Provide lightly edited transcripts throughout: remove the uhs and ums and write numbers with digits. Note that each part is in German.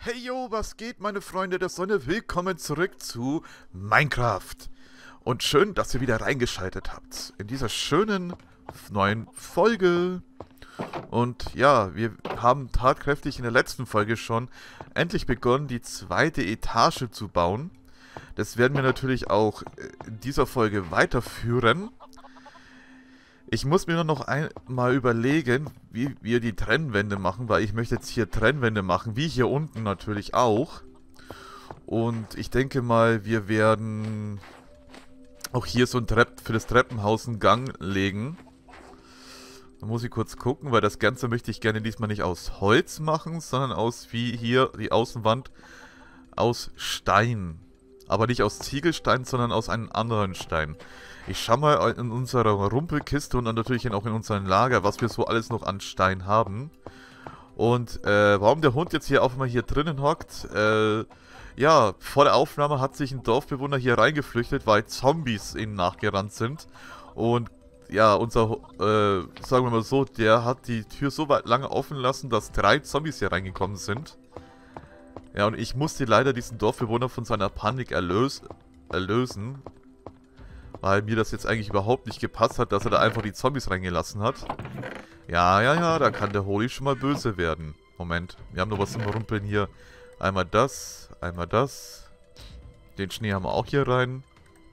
Hey yo, was geht, meine Freunde der Sonne? Willkommen zurück zu Minecraft. Und schön, dass ihr wieder reingeschaltet habt in dieser schönen neuen Folge. Und ja, wir haben tatkräftig in der letzten Folge schon endlich begonnen, die zweite Etage zu bauen. Das werden wir natürlich auch in dieser Folge weiterführen. Ich muss mir nur noch einmal überlegen, wie wir die Trennwände machen, weil ich möchte jetzt hier Trennwände machen, wie hier unten natürlich auch. Und ich denke mal, wir werden auch hier so ein für das Treppenhaus einen Gang legen. Da muss ich kurz gucken, weil das Ganze möchte ich gerne diesmal nicht aus Holz machen, sondern aus, wie hier, die Außenwand aus Stein. Aber nicht aus Ziegelstein, sondern aus einem anderen Stein. Ich schau mal in unserer Rumpelkiste und dann natürlich auch in unserem Lager, was wir so alles noch an Stein haben. Und warum der Hund jetzt hier auch mal hier drinnen hockt, ja, vor der Aufnahme hat sich ein Dorfbewohner hier reingeflüchtet, weil Zombies ihnen nachgerannt sind. Und ja, unser, sagen wir mal so, der hat die Tür so weit lange offen lassen, dass 3 Zombies hier reingekommen sind. Ja, und ich musste leider diesen Dorfbewohner von seiner Panik erlösen. Weil mir das jetzt eigentlich überhaupt nicht gepasst hat, dass er da einfach die Zombies reingelassen hat. Ja, da kann der Holy schon mal böse werden. Moment, wir haben noch was zum Rumpeln hier. Einmal das, einmal das. Den Schnee haben wir auch hier rein.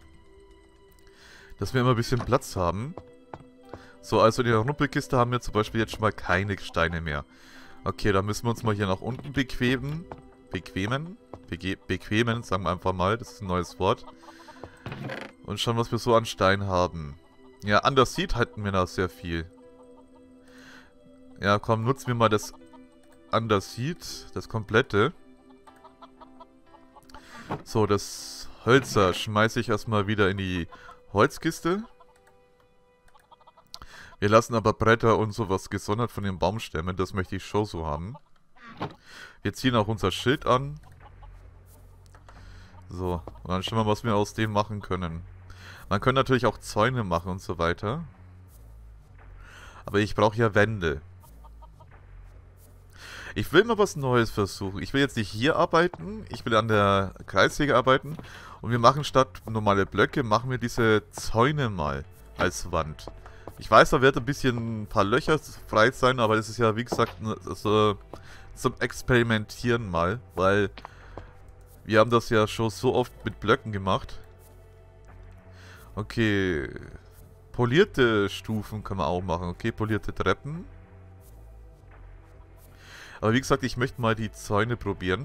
Dass wir immer ein bisschen Platz haben. So, also in der Rumpelkiste haben wir zum Beispiel jetzt schon mal keine Steine mehr. Okay, dann müssen wir uns mal hier nach unten bequemen. Bequemen, sagen wir einfach mal. Das ist ein neues Wort. Und schauen, was wir so an Stein haben. Ja, Underseed hatten wir da sehr viel. Ja, komm, nutzen wir mal das Underseed, das komplette. So, das Hölzer schmeiße ich erstmal wieder in die Holzkiste. Wir lassen aber Bretter und sowas gesondert von den Baumstämmen, das möchte ich schon so haben. Wir ziehen auch unser Schild an. So, und dann schauen wir mal, was wir aus dem machen können. Man kann natürlich auch Zäune machen und so weiter. Aber ich brauche ja Wände. Ich will mal was Neues versuchen. Ich will jetzt nicht hier arbeiten. Ich will an der Kreissäge arbeiten. Und wir machen statt normale Blöcke, machen wir diese Zäune mal als Wand. Ich weiß, da wird ein paar Löcher frei sein, aber das ist ja, wie gesagt, so zum Experimentieren mal. Weil wir haben das ja schon so oft mit Blöcken gemacht. Okay. Polierte Stufen kann man auch machen. Okay, polierte Treppen. Aber wie gesagt, ich möchte mal die Zäune probieren.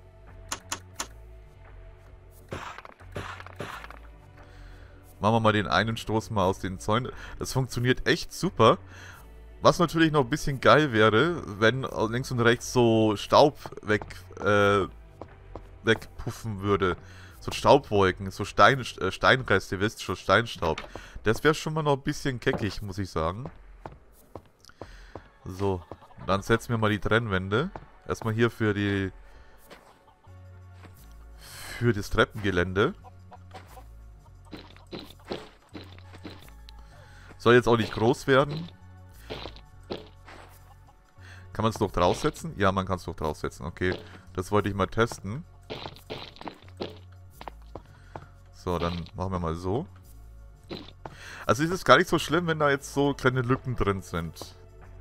Machen wir mal den einen Stoß mal aus den Zäunen. Das funktioniert echt super. Was natürlich noch ein bisschen geil wäre, wenn links und rechts so Staub wegpuffen würde. So Staubwolken, so Steinreste, ihr wisst schon, Steinstaub. Das wäre schon mal noch ein bisschen keckig, muss ich sagen. So, dann setzen wir mal die Trennwände. Erstmal hier für das Treppengelände. Soll jetzt auch nicht groß werden. Kann man es noch draufsetzen? Ja, man kann es noch draufsetzen. Okay, das wollte ich mal testen. So, dann machen wir mal so. Also ist es gar nicht so schlimm, wenn da jetzt so kleine Lücken drin sind.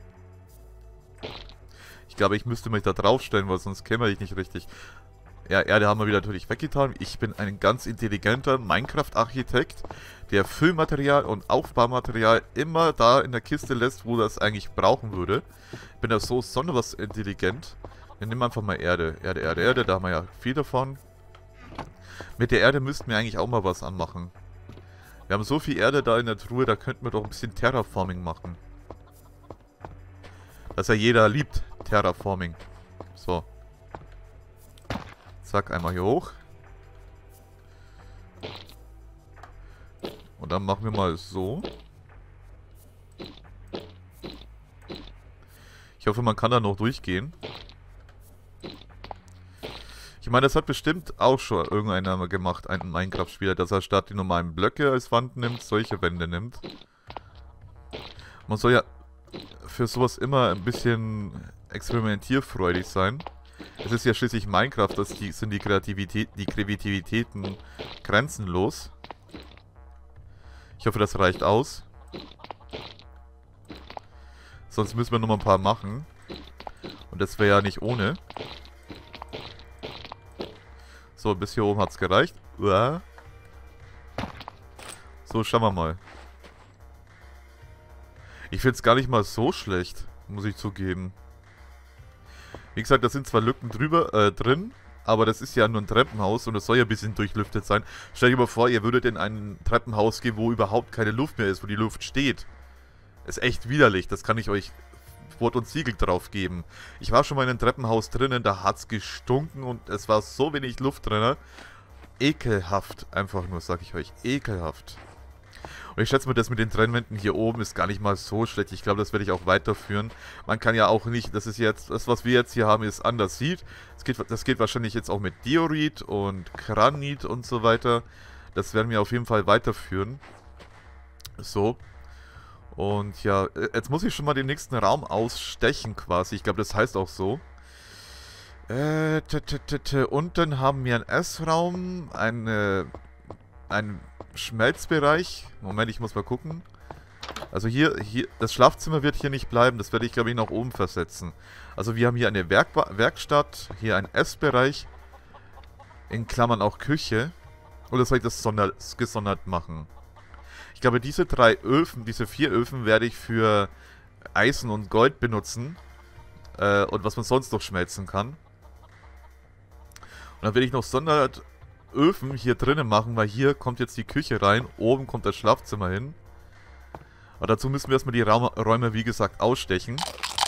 Ich glaube, ich müsste mich da draufstellen, weil sonst käme ich nicht richtig. Ja, Erde haben wir wieder natürlich weggetan. Ich bin ein ganz intelligenter Minecraft-Architekt, der Füllmaterial und Aufbaumaterial immer da in der Kiste lässt, wo das eigentlich brauchen würde. Ich bin da so besonders intelligent. Wir nehmen einfach mal Erde. Erde, da haben wir ja viel davon. Mit der Erde müssten wir eigentlich auch mal was anmachen. Wir haben so viel Erde da in der Truhe, da könnten wir doch ein bisschen Terraforming machen. Das ja jeder liebt, Terraforming. So. Zack, einmal hier hoch. Und dann machen wir mal so. Ich hoffe, man kann da noch durchgehen. Ich meine, das hat bestimmt auch schon irgendeiner mal gemacht, ein Minecraft-Spieler, dass er statt die normalen Blöcke als Wand nimmt, solche Wände nimmt. Man soll ja für sowas immer ein bisschen experimentierfreudig sein. Es ist ja schließlich Minecraft, sind die Kreativitäten grenzenlos. Ich hoffe, das reicht aus. Sonst müssen wir noch mal ein paar machen. Und das wäre ja nicht ohne. So, bis hier oben hat es gereicht. Uah. So, schauen wir mal. Ich finde es gar nicht mal so schlecht, muss ich zugeben. Wie gesagt, da sind zwar Lücken drin, aber das ist ja nur ein Treppenhaus und es soll ja ein bisschen durchlüftet sein. Stellt euch mal vor, ihr würdet in ein Treppenhaus gehen, wo überhaupt keine Luft mehr ist, wo die Luft steht. Ist echt widerlich, das kann ich euch Wort und Siegel drauf geben. Ich war schon mal in einem Treppenhaus drinnen, da hat es gestunken und es war so wenig Luft drin. Ekelhaft, einfach nur, sag ich euch, ekelhaft. Und ich schätze mal, das mit den Trennwänden hier oben ist gar nicht mal so schlecht. Ich glaube, das werde ich auch weiterführen. Man kann ja auch nicht, das ist jetzt, das was wir jetzt hier haben, ist Andasit. Das geht wahrscheinlich jetzt auch mit Diorit und Granit und so weiter. Das werden wir auf jeden Fall weiterführen. So. Und ja, jetzt muss ich schon mal den nächsten Raum ausstechen quasi. Ich glaube, das heißt auch so. Unten haben wir einen Essraum, einen Schmelzbereich. Moment, ich muss mal gucken. Also hier, das Schlafzimmer wird hier nicht bleiben. Das werde ich, glaube ich, nach oben versetzen. Also wir haben hier eine Werkstatt, hier einen Essbereich, in Klammern auch Küche. Oder soll ich das gesondert machen? Ich glaube, diese 4 Öfen werde ich für Eisen und Gold benutzen. Und was man sonst noch schmelzen kann. Und dann werde ich noch Sonderöfen hier drinnen machen, weil hier kommt jetzt die Küche rein. Oben kommt das Schlafzimmer hin. Aber dazu müssen wir erstmal die Räume, wie gesagt, ausstechen.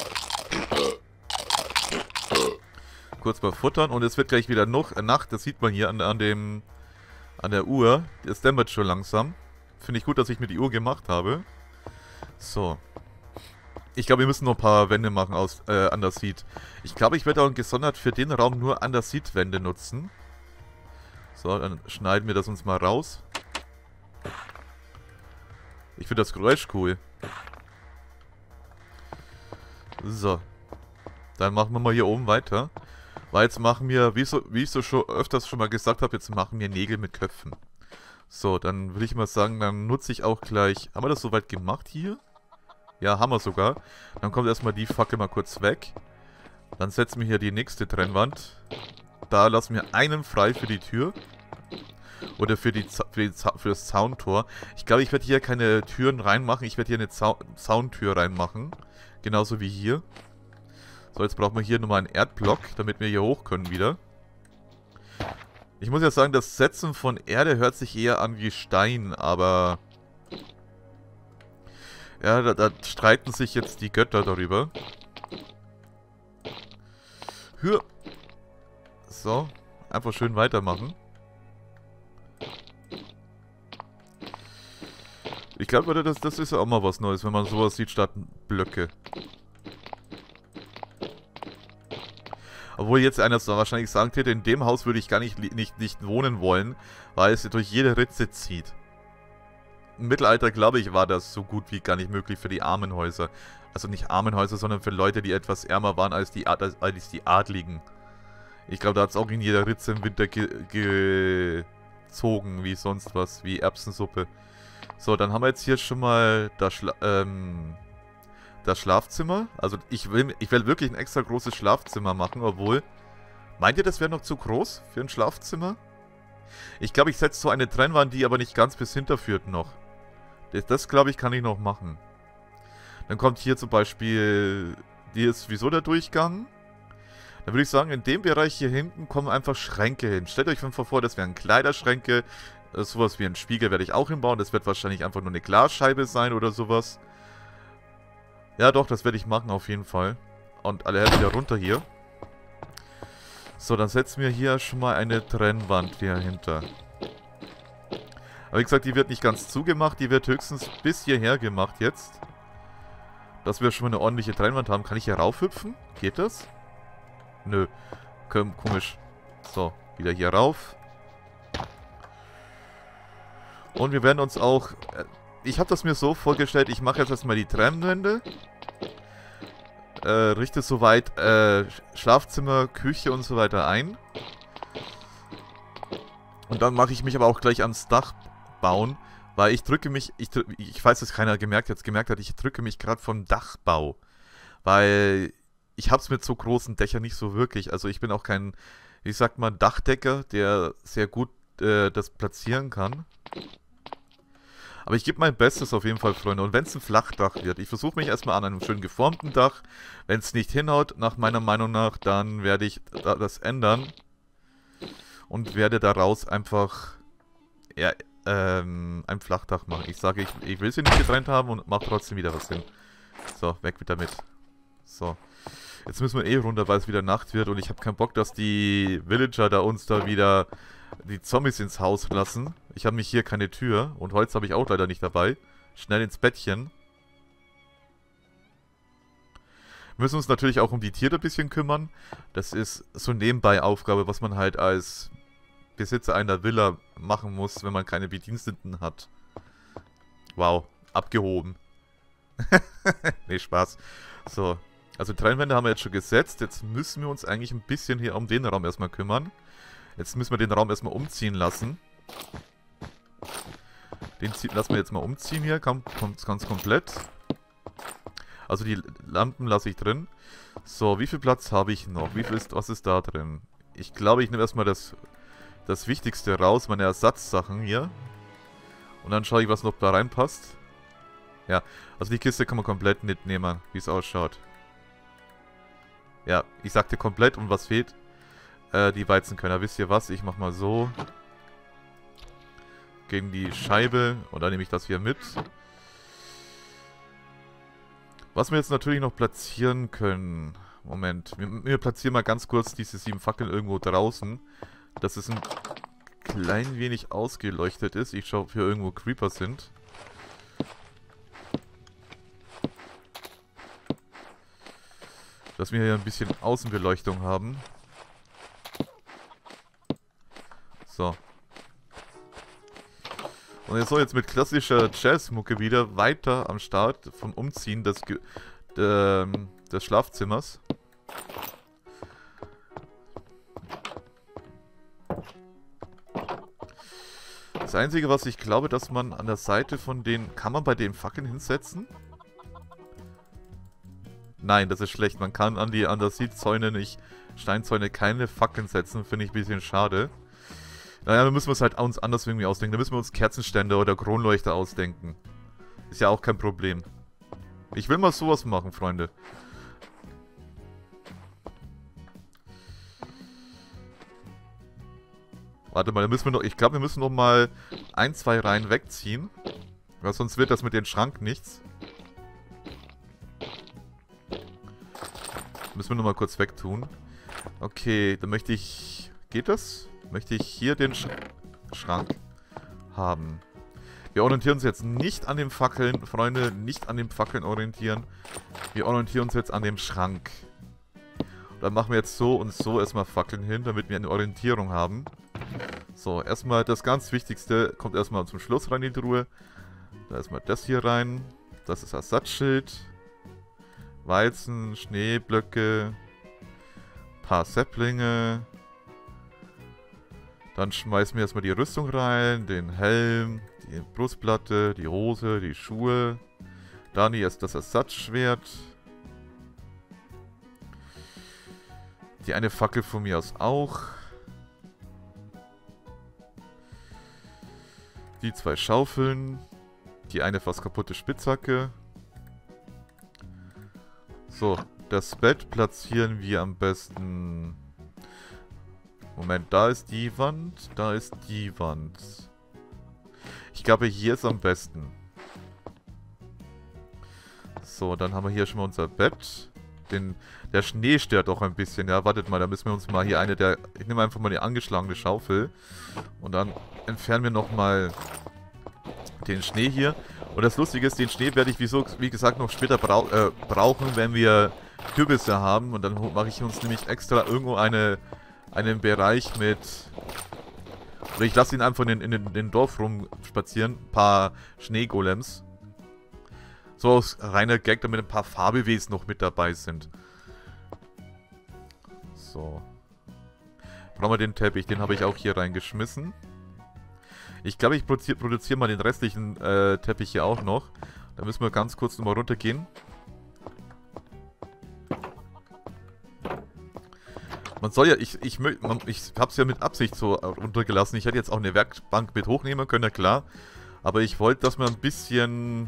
Kurz mal futtern. Und es wird gleich wieder noch Nacht. Das sieht man hier an der Uhr. Es dämmert schon langsam. Finde ich gut, dass ich mir die Uhr gemacht habe. So. Ich glaube, wir müssen noch ein paar Wände machen aus Andasit. Ich glaube, ich werde auch gesondert für den Raum nur Andasit-Wände nutzen. So, dann schneiden wir das uns mal raus. Ich finde das Geräusch cool. So. Dann machen wir mal hier oben weiter. Weil jetzt machen wir, wie ich so schon öfters schon mal gesagt habe, jetzt machen wir Nägel mit Köpfen. So, dann würde ich mal sagen, dann nutze ich auch gleich... Haben wir das soweit gemacht hier? Ja, haben wir sogar. Dann kommt erstmal die Fackel mal kurz weg. Dann setzen wir hier die nächste Trennwand. Da lassen wir einen frei für die Tür. Oder für das Zauntor. Ich glaube, ich werde hier keine Türen reinmachen. Ich werde hier eine Zauntür reinmachen. Genauso wie hier. So, jetzt brauchen wir hier nochmal einen Erdblock, damit wir hier hoch können wieder. Ich muss ja sagen, das Setzen von Erde hört sich eher an wie Stein, aber... Ja, da streiten sich jetzt die Götter darüber. So, einfach schön weitermachen. Ich glaube, das ist ja auch mal was Neues, wenn man sowas sieht statt Blöcke. Obwohl jetzt einer wahrscheinlich sagen hätte, in dem Haus würde ich gar nicht wohnen wollen, weil es durch jede Ritze zieht. Im Mittelalter, glaube ich, war das so gut wie gar nicht möglich für die Armenhäuser. Also nicht Armenhäuser, sondern für Leute, die etwas ärmer waren als die Adligen. Ich glaube, da hat es auch in jeder Ritze im Winter gezogen, wie sonst was, wie Erbsensuppe. So, dann haben wir jetzt hier schon mal das Schlafzimmer. Also ich will wirklich ein extra großes Schlafzimmer machen, obwohl... Meint ihr, das wäre noch zu groß für ein Schlafzimmer? Ich glaube, ich setze so eine Trennwand, die aber nicht ganz bis hinter führt noch. Das glaube ich, kann ich noch machen. Dann kommt hier zum Beispiel... Hier ist sowieso der Durchgang. Dann würde ich sagen, in dem Bereich hier hinten kommen einfach Schränke hin. Stellt euch einfach vor, das wären Kleiderschränke. Sowas wie ein Spiegel werde ich auch hinbauen. Das wird wahrscheinlich einfach nur eine Glasscheibe sein oder sowas. Ja doch, das werde ich machen auf jeden Fall. Und alle wieder runter hier. So, dann setzen wir hier schon mal eine Trennwand dahinter. Aber wie gesagt, die wird nicht ganz zugemacht. Die wird höchstens bis hierher gemacht jetzt. Dass wir schon mal eine ordentliche Trennwand haben. Kann ich hier raufhüpfen? Geht das? Nö. Komisch. So, wieder hier rauf. Und wir werden uns auch... Ich habe das mir so vorgestellt, ich mache jetzt erstmal die Trennwände. richte soweit Schlafzimmer, Küche und so weiter ein. Und dann mache ich mich aber auch gleich ans Dach bauen, weil ich drücke mich, ich weiß, dass keiner gemerkt hat, ich drücke mich gerade vom Dachbau. Weil ich habe es mit so großen Dächern nicht so wirklich. Also ich bin auch kein, wie sagt man, Dachdecker, der sehr gut das platzieren kann. Aber ich gebe mein Bestes auf jeden Fall, Freunde. Und wenn es ein Flachdach wird, ich versuche mich erstmal an einem schön geformten Dach. Wenn es nicht hinhaut, nach meiner Meinung nach, dann werde ich das ändern. Und werde daraus einfach ja, ein Flachdach machen. Ich sage, ich will sie nicht getrennt haben und mache trotzdem wieder was hin. So, weg mit damit. So. Jetzt müssen wir eh runter, weil es wieder Nacht wird. Und ich habe keinen Bock, dass die Villager da uns da wieder die Zombies ins Haus lassen. Ich habe mich hier keine Tür. Und Holz habe ich auch leider nicht dabei. Schnell ins Bettchen. Wir müssen uns natürlich auch um die Tiere ein bisschen kümmern. Das ist so eine Nebenbei-Aufgabe, was man halt als Besitzer einer Villa machen muss, wenn man keine Bediensteten hat. Wow, abgehoben. Nee, Spaß. So, also Trennwände haben wir jetzt schon gesetzt. Jetzt müssen wir uns eigentlich ein bisschen hier um den Raum erstmal kümmern. Jetzt müssen wir den Raum erstmal umziehen lassen. Den lassen wir jetzt mal umziehen hier, kommt ganz komplett. Also die Lampen lasse ich drin. So, wie viel Platz habe ich noch? Was ist da drin? Ich glaube, ich nehme erstmal das Wichtigste raus, meine Ersatzsachen hier. Und dann schaue ich, was noch da reinpasst. Ja, also die Kiste kann man komplett mitnehmen, wie es ausschaut. Ja, ich sagte komplett und was fehlt? Die Weizenkörner. Wisst ihr was? Ich mache mal so. Gegen die Scheibe. Und dann nehme ich das hier mit. Was wir jetzt natürlich noch platzieren können. Moment. Wir platzieren mal ganz kurz diese 7 Fackeln irgendwo draußen. Dass es ein klein wenig ausgeleuchtet ist. Ich schaue, ob hier irgendwo Creeper sind. Dass wir hier ein bisschen Außenbeleuchtung haben. So. Und jetzt soll jetzt mit klassischer Jazzmucke wieder weiter am Start vom Umziehen des Schlafzimmers. Das Einzige, was ich glaube, dass man an der Seite von den... Kann man bei den Fackeln hinsetzen? Nein, das ist schlecht. Man kann an der Siedzäune nicht... Steinzäune keine Fackeln setzen. Finde ich ein bisschen schade. Naja, dann müssen wir es halt uns anders irgendwie ausdenken. Da müssen wir uns Kerzenständer oder Kronleuchter ausdenken. Ist ja auch kein Problem. Ich will mal sowas machen, Freunde. Warte mal, da müssen wir noch... Ich glaube, wir müssen noch mal 1, 2 Reihen wegziehen. Weil sonst wird das mit dem Schrank nichts. Müssen wir noch mal kurz wegtun. Okay, dann möchte ich... Geht das? Möchte ich hier den Schrank haben. Wir orientieren uns jetzt nicht an den Fackeln, Freunde, nicht an den Fackeln orientieren. Wir orientieren uns jetzt an dem Schrank. Dann machen wir jetzt so und so erstmal Fackeln hin, damit wir eine Orientierung haben. So, erstmal das ganz Wichtigste kommt erstmal zum Schluss rein in die Truhe. Da erstmal das hier rein. Das ist Ersatzschild. Weizen, Schneeblöcke. Paar Säpplinge. Dann schmeißen wir erstmal die Rüstung rein, den Helm, die Brustplatte, die Hose, die Schuhe. Dann hier ist das Ersatzschwert. Die eine Fackel von mir aus auch. Die 2 Schaufeln. Die eine fast kaputte Spitzhacke. So, das Bett platzieren wir am besten... Moment, da ist die Wand, da ist die Wand. Ich glaube, hier ist am besten. So, dann haben wir hier schon mal unser Bett. Der Schnee stört auch ein bisschen. Ja, wartet mal, da müssen wir uns mal hier ich nehme einfach mal die angeschlagene Schaufel. Und dann entfernen wir nochmal den Schnee hier. Und das Lustige ist, den Schnee werde ich, wie gesagt, noch später brauchen, wenn wir Kürbisse haben. Und dann mache ich uns nämlich extra irgendwo einen Bereich mit... Oder ich lasse ihn einfach in den Dorf rumspazieren. Ein paar Schneegolems. So aus reiner Gag, damit ein paar Farbewesen noch mit dabei sind. So. Brauchen wir den Teppich, den habe ich auch hier reingeschmissen. Ich glaube, ich produziere mal den restlichen Teppich hier auch noch. Da müssen wir ganz kurz nochmal runtergehen. Man soll ja, ich habe es ja mit Absicht so runtergelassen. Ich hätte jetzt auch eine Werkbank mit hochnehmen können, ja klar. Aber ich wollte, dass man ein bisschen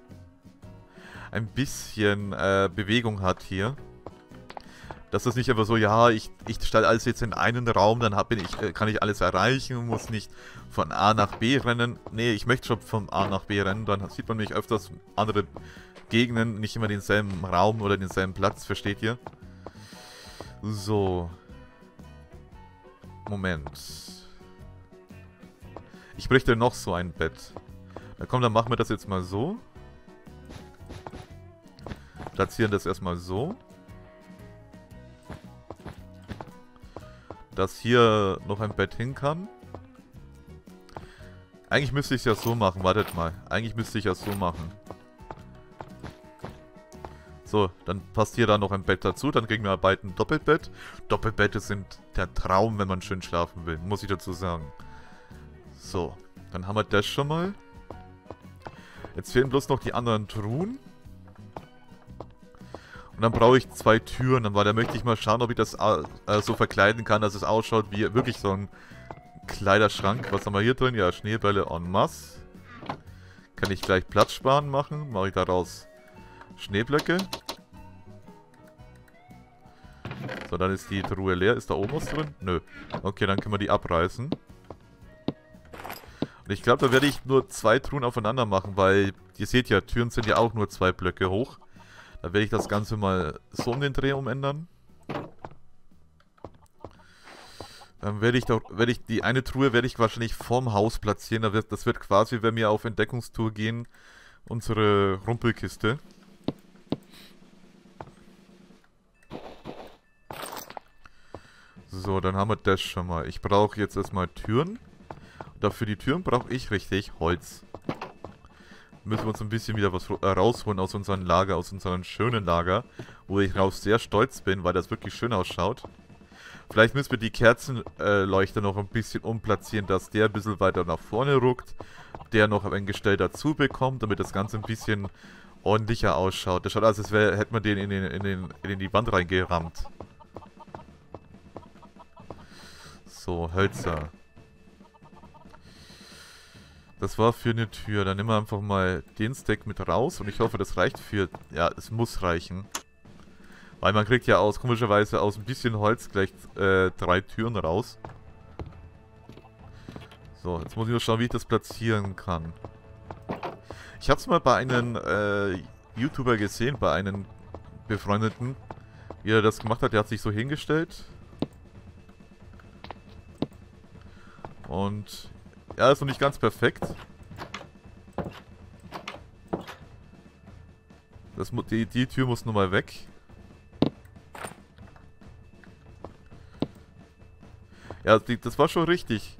Bewegung hat hier. Dass das nicht einfach so, ja, ich stelle alles jetzt in einen Raum, dann kann ich alles erreichen, muss nicht von A nach B rennen. Nee, ich möchte schon von A nach B rennen, dann sieht man mich öfters andere Gegenden, nicht immer denselben Raum oder denselben Platz, versteht ihr? So. Moment. Ich bräuchte noch so ein Bett. Na komm, dann machen wir das jetzt mal so. Platzieren das erstmal so. Dass hier noch ein Bett hin kann. Eigentlich müsste ich es ja so machen. Wartet mal. Eigentlich müsste ich es so machen. So, dann passt hier da noch ein Bett dazu. Dann kriegen wir bald ein Doppelbett. Doppelbette sind der Traum, wenn man schön schlafen will. Muss ich dazu sagen. So, dann haben wir das schon mal. Jetzt fehlen bloß noch die anderen Truhen. Und dann brauche ich 2 Türen, weil da möchte ich mal schauen, ob ich das so verkleiden kann, dass es ausschaut wie wirklich so ein Kleiderschrank. Was haben wir hier drin? Ja, Schneebälle en masse. Kann ich gleich Platz sparen machen. Mache ich daraus Schneeblöcke. So, dann ist die Truhe leer. Ist da oben was drin? Nö. Okay, dann können wir die abreißen. Und ich glaube, da werde ich nur 2 Truhen aufeinander machen, weil ihr seht ja, Türen sind ja auch nur 2 Blöcke hoch. Da werde ich das Ganze mal so um den Dreh umändern. Dann werde ich die eine Truhe werde ich wahrscheinlich vorm Haus platzieren. Das wird quasi, wenn wir auf Entdeckungstour gehen, unsere Rumpelkiste. So, dann haben wir das schon mal. Ich brauche jetzt erstmal Türen. Und für die Türen brauche ich richtig Holz. Müssen wir uns ein bisschen wieder was rausholen aus unserem Lager, aus unserem schönen Lager, wo ich darauf sehr stolz bin, weil das wirklich schön ausschaut. Vielleicht müssen wir die Kerzenleuchter noch ein bisschen umplatzieren, dass der ein bisschen weiter nach vorne ruckt, der noch ein Gestell dazu bekommt, damit das Ganze ein bisschen ordentlicher ausschaut. Das schaut aus, als hätte man den in die Wand reingerammt. So, Hölzer. Das war für eine Tür. Dann nehmen wir einfach mal den Stack mit raus. Und ich hoffe, das reicht für... Ja, es muss reichen. Weil man kriegt ja komischerweise aus ein bisschen Holz gleich 3 Türen raus. So, jetzt muss ich nur schauen, wie ich das platzieren kann. Ich habe es mal bei einem YouTuber gesehen, bei einem Befreundeten, wie er das gemacht hat. Der hat sich so hingestellt. Und... Ja, ist noch nicht ganz perfekt. Die Tür muss nun mal weg. Ja, das war schon richtig.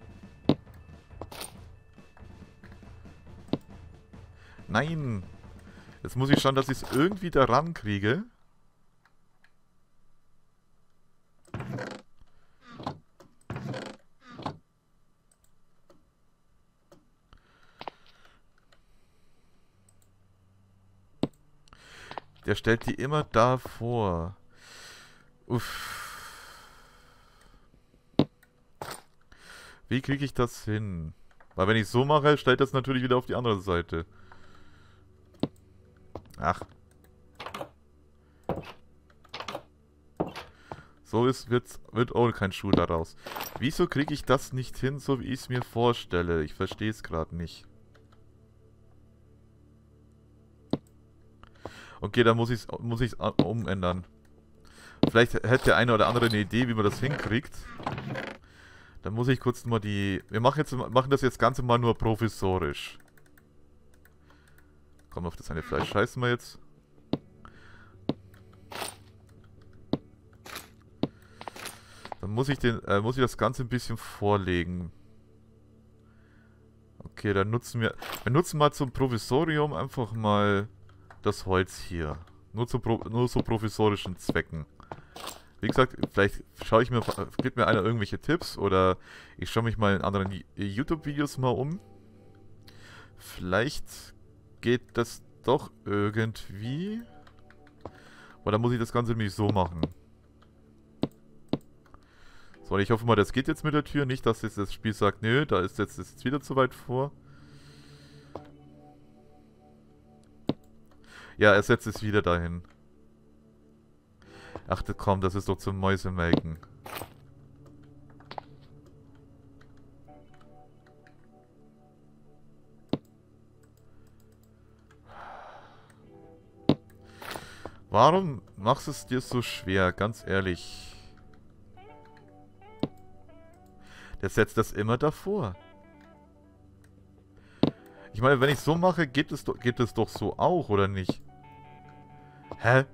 Nein. Jetzt muss ich schauen, dass ich es irgendwie da rankriege. Der stellt die immer davor. Uff. Wie kriege ich das hin? Weil wenn ich so mache, stellt das natürlich wieder auf die andere Seite. Ach. So wird auch kein Schuh daraus. Wieso kriege ich das nicht hin, so wie ich es mir vorstelle? Ich verstehe es gerade nicht. Okay, dann muss ich es umändern. Vielleicht hätte der eine oder andere eine Idee, wie man das hinkriegt. Dann muss ich kurz mal die... Wir machen das jetzt Ganze mal nur provisorisch. Komm, auf das eine Fleisch scheißen wir jetzt. Dann muss ich das Ganze ein bisschen vorlegen. Okay, dann nutzen wir mal zum Provisorium einfach mal das Holz hier. Nur zu provisorischen Zwecken. Wie gesagt, vielleicht gibt mir einer irgendwelche Tipps oder ich schaue mich mal in anderen YouTube-Videos mal um. Vielleicht geht das doch irgendwie. Aber dann muss ich das Ganze nämlich so machen. So, ich hoffe mal, das geht jetzt mit der Tür. Nicht, dass jetzt das Spiel sagt, nö, da ist jetzt wieder zu weit vor. Ja, er setzt es wieder dahin. Ach komm, das ist doch zum Mäusemelken. Warum machst du es dir so schwer, ganz ehrlich? Der setzt das immer davor. Ich meine, wenn ich so mache, geht es doch so auch, oder nicht? Hä?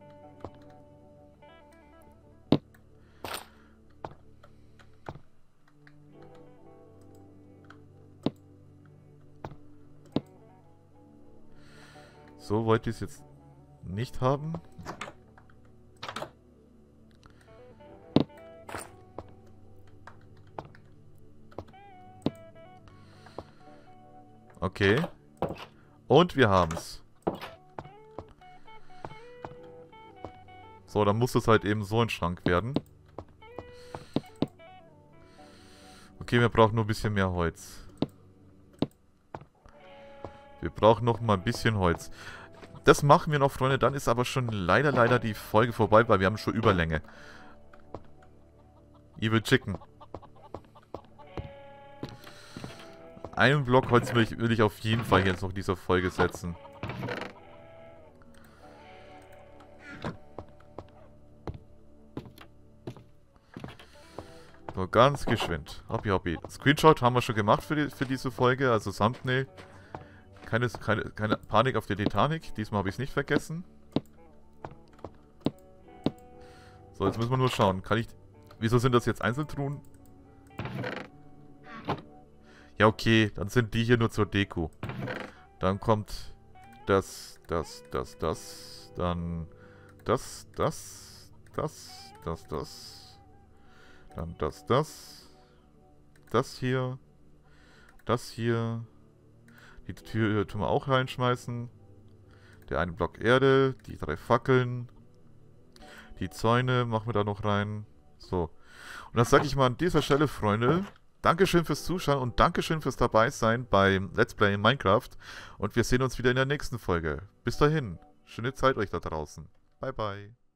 So wollte ich es jetzt nicht haben. Okay. Und wir haben's. So, dann muss es halt eben so ein Schrank werden. Okay, wir brauchen nur ein bisschen mehr Holz. Wir brauchen noch mal ein bisschen Holz. Das machen wir noch, Freunde. Dann ist aber schon leider die Folge vorbei, weil wir haben schon Überlänge. Evil Chicken. Einen Block Holz will ich auf jeden Fall jetzt noch in dieser Folge setzen. So, ganz geschwind. Hoppi, hoppi. Screenshot haben wir schon gemacht für diese Folge, also Thumbnail. Keine Panik auf der Titanic. Diesmal habe ich es nicht vergessen. So, jetzt müssen wir nur schauen. Wieso sind das jetzt Einzeltruhen? Ja, okay. Dann sind die hier nur zur Deko. Dann kommt das. Dann das. Dann das. Das hier. Das hier. Die Tür tun wir auch reinschmeißen. Der eine Block Erde. Die 3 Fackeln. Die Zäune machen wir da noch rein. So. Und das sage ich mal an dieser Stelle, Freunde. Dankeschön fürs Zuschauen und Dankeschön fürs Dabeisein beim Let's Play in Minecraft. Und wir sehen uns wieder in der nächsten Folge. Bis dahin. Schöne Zeit euch da draußen. Bye, bye.